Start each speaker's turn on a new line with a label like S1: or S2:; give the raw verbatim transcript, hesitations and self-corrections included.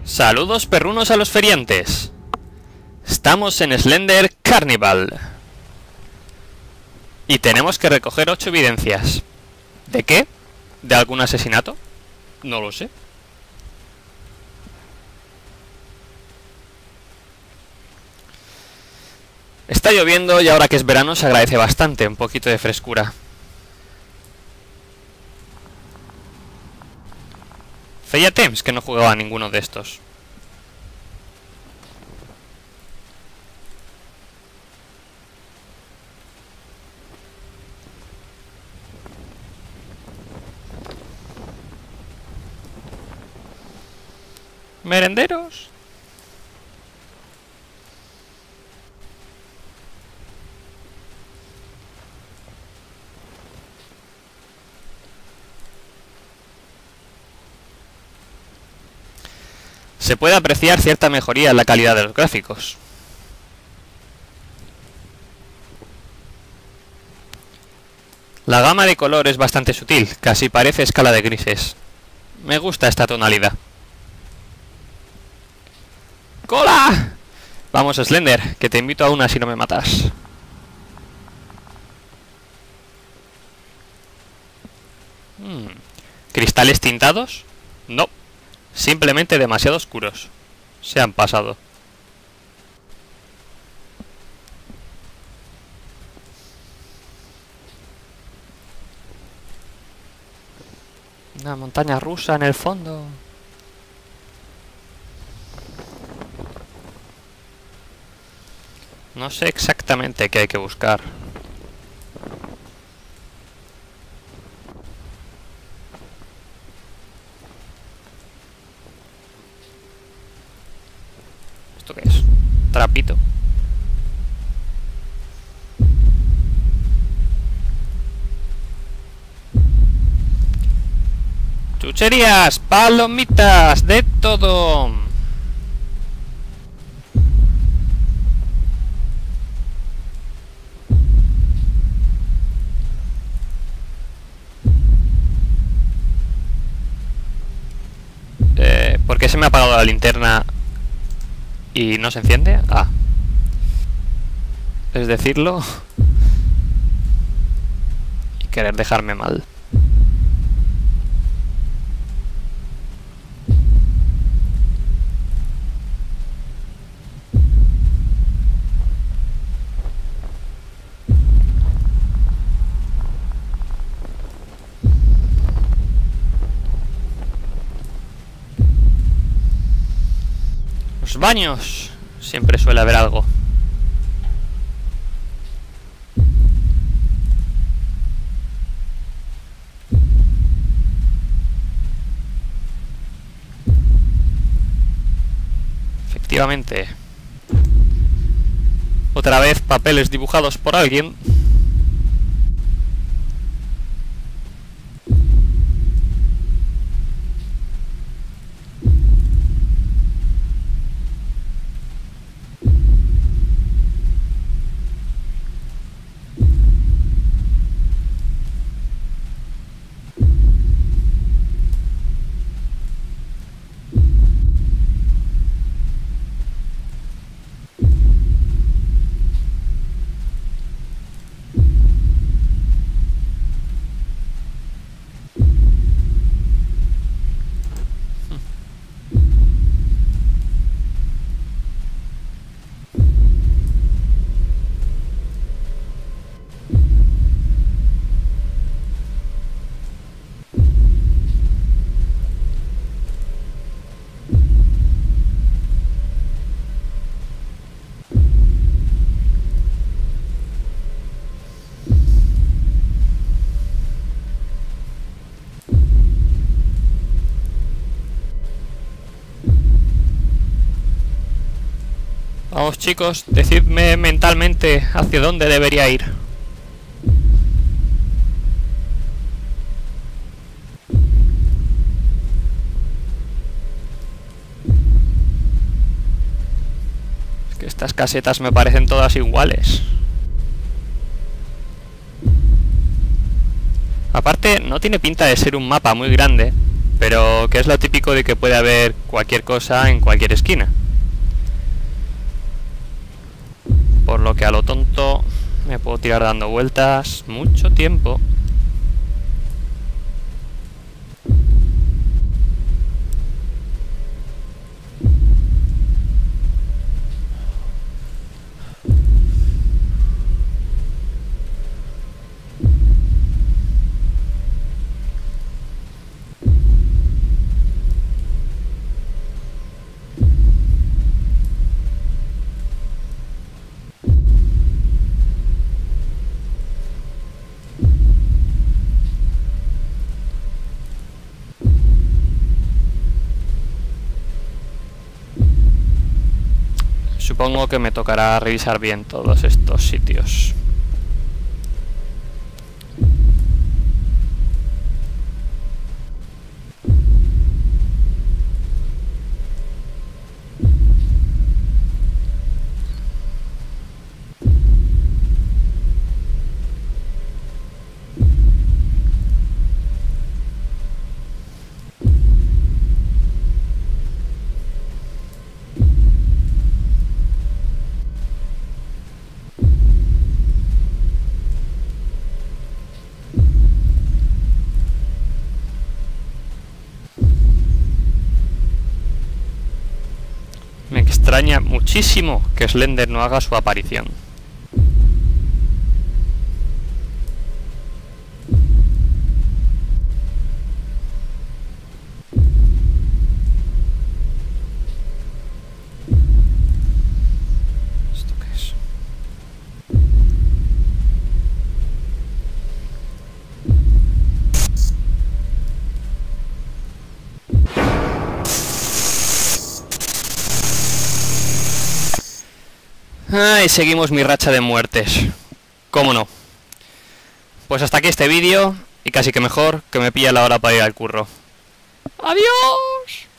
S1: Saludos perrunos a los feriantes. Estamos en Slender Carnival. Y tenemos que recoger ocho evidencias. ¿De qué? ¿De algún asesinato? No lo sé. Está lloviendo y ahora que es verano se agradece bastante un poquito de frescura. Feia temps que no jugaba a ninguno de estos. Merenderos. Se puede apreciar cierta mejoría en la calidad de los gráficos. La gama de color es bastante sutil, casi parece escala de grises. Me gusta esta tonalidad. ¡Cola! Vamos, Slender, que te invito a una si no me matas. Hmm. ¿Cristales tintados? No. Simplemente demasiado oscuros. Se han pasado. Una montaña rusa en el fondo. No sé exactamente qué hay que buscar. ¿Esto qué es? Trapito. Chucherías, palomitas, de todo. Eh, ¿por qué se me ha apagado la linterna y no se enciende? Ah. Es decirlo. Y querer dejarme mal. Los baños. Siempre suele haber algo. Efectivamente. Otra vez papeles dibujados por alguien. Vamos, chicos, decidme mentalmente hacia dónde debería ir. Es que estas casetas me parecen todas iguales. Aparte, no tiene pinta de ser un mapa muy grande, pero que es lo típico de que puede haber cualquier cosa en cualquier esquina. Por lo que a lo tonto me puedo tirar dando vueltas mucho tiempo. Supongo que me tocará revisar bien todos estos sitios. Me extraña muchísimo que Slender no haga su aparición. ¿Esto qué es? Ay, seguimos mi racha de muertes. ¿Cómo no? Pues hasta aquí este vídeo, y casi que mejor que me pilla la hora para ir al curro. ¡Adiós!